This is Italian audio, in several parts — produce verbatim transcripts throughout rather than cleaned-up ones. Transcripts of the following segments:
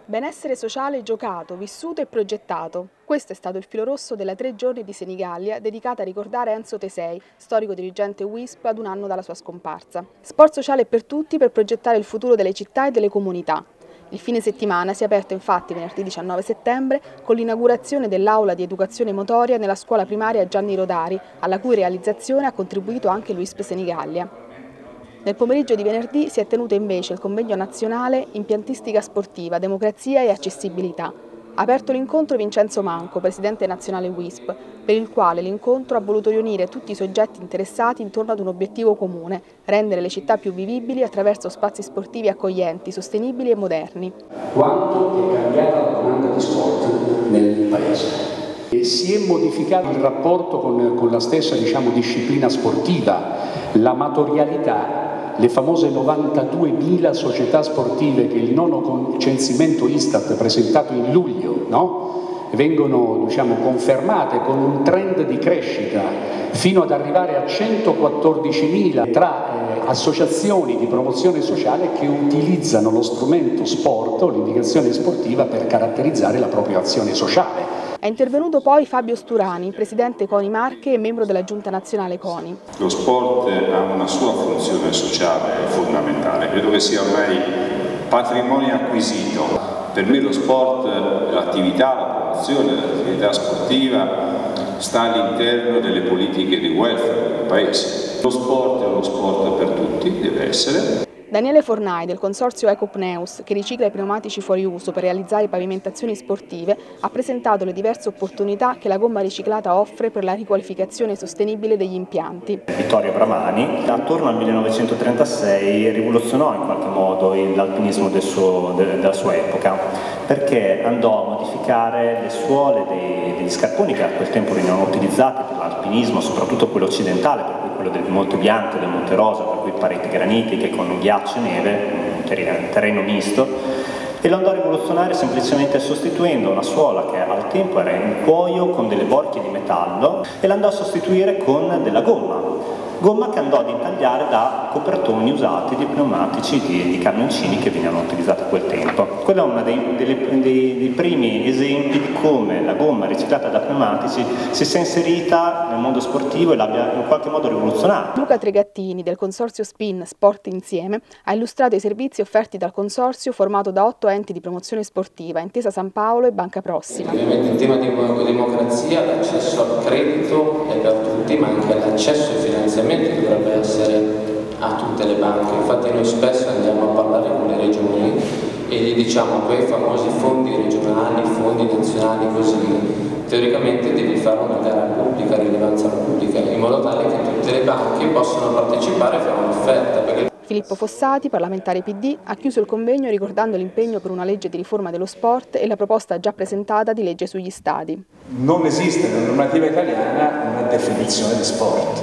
Benessere sociale giocato, vissuto e progettato. Questo è stato il filo rosso della tre giorni di Senigallia dedicata a ricordare Enzo Tesei, storico dirigente W I S P ad un anno dalla sua scomparsa. Sport sociale per tutti per progettare il futuro delle città e delle comunità. Il fine settimana si è aperto infatti venerdì diciannove settembre con l'inaugurazione dell'aula di educazione motoria nella scuola primaria Gianni Rodari, alla cui realizzazione ha contribuito anche l'U I S P Senigallia. Nel pomeriggio di venerdì si è tenuto invece il convegno nazionale Impiantistica sportiva, democrazia e accessibilità. Ha aperto l'incontro Vincenzo Manco, presidente nazionale W I S P, per il quale l'incontro ha voluto riunire tutti i soggetti interessati intorno ad un obiettivo comune, rendere le città più vivibili attraverso spazi sportivi accoglienti, sostenibili e moderni. Quanto è cambiata la domanda di sport nel Paese? E si è modificato il rapporto con, con la stessa, diciamo, disciplina sportiva, l'amatorialità. Le famose novantaduemila società sportive che il nono censimento Istat presentato in luglio, no? vengono, diciamo, confermate con un trend di crescita fino ad arrivare a centoquattordicimila tra eh, associazioni di promozione sociale che utilizzano lo strumento sport o l'indicazione sportiva per caratterizzare la propria azione sociale. È intervenuto poi Fabio Sturani, presidente CONI Marche e membro della Giunta Nazionale CONI. Lo sport ha una sua funzione sociale fondamentale, credo che sia ormai patrimonio acquisito. Per me lo sport, l'attività, la promozione dell'attività sportiva sta all'interno delle politiche di welfare del Paese. Lo sport è uno sport per tutti, deve essere. Daniele Fornai del consorzio Ecopneus, che ricicla i pneumatici fuori uso per realizzare pavimentazioni sportive, ha presentato le diverse opportunità che la gomma riciclata offre per la riqualificazione sostenibile degli impianti. Vittorio Bramani, attorno al millenovecentotrentasei, rivoluzionò in qualche modo l'alpinismo del suo, de, della sua epoca, perché andò a modificare le suole dei, degli scarponi che a quel tempo venivano utilizzati per l'alpinismo, soprattutto quello occidentale, per cui quello del Monte Bianco e del Monte Rosa, per cui pareti granitiche con ghiaccio e neve, un terreno misto, e lo andò a rivoluzionare semplicemente sostituendo una suola che al tempo era in cuoio con delle borchie di metallo e l'andò a sostituire con della gomma. Gomma che andò ad intagliare da copertoni usati di pneumatici di, di camioncini che venivano utilizzati a quel tempo. Quello è uno dei, dei, dei, dei primi esempi di come la gomma riciclata da pneumatici si sia inserita nel mondo sportivo e l'abbia in qualche modo rivoluzionato. Luca Tregattini del consorzio SPIN Sport Insieme ha illustrato i servizi offerti dal consorzio formato da otto enti di promozione sportiva, Intesa San Paolo e Banca Prossima. Ovviamente in tema di democrazia l'accesso al credito è per tutti, ma anche l'accesso ai finanziamenti dovrebbe essere a tutte le banche. Infatti noi spesso andiamo a parlare con le regioni e gli diciamo quei famosi fondi regionali, fondi nazionali, così teoricamente devi fare una gara pubblica, rilevanza pubblica, in modo tale che tutte le banche possano partecipare e fare un'offerta. Perché... Filippo Fossati, parlamentare P D, ha chiuso il convegno ricordando l'impegno per una legge di riforma dello sport e la proposta già presentata di legge sugli stadi. Non esiste nella normativa italiana una definizione di sport.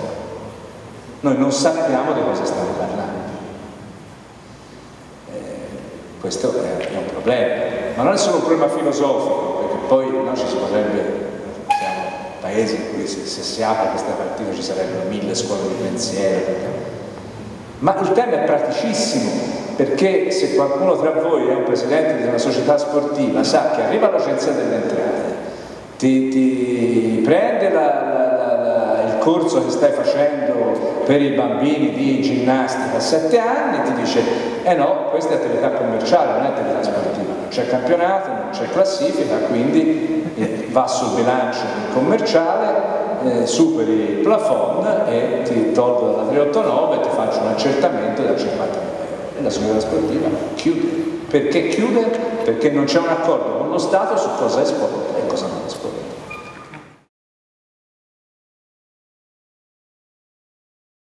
Noi non sappiamo di cosa stiamo parlando. Eh, questo è, è un problema, ma non è solo un problema filosofico, perché poi no, ci si potrebbe, siamo paesi in cui se, se si apre questa partita ci sarebbero mille scuole di pensiero, ma il tema è praticissimo, perché se qualcuno tra voi è un presidente di una società sportiva sa che arriva l'agenzia delle entrate, ti, ti prende la, la, la, la, il corso che stai facendo per i bambini di ginnastica a sette anni, ti dice eh no, questa è attività commerciale, non è attività sportiva, non c'è campionato, non c'è classifica, quindi eh, va sul bilancio commerciale, eh, superi il plafond e ti tolgo dalla trecentoottantanove e ti faccio un accertamento da cinquantamila euro. E la società sportiva chiude. Perché chiude? Perché non c'è un accordo con lo Stato su cosa è sport e cosa non è sport.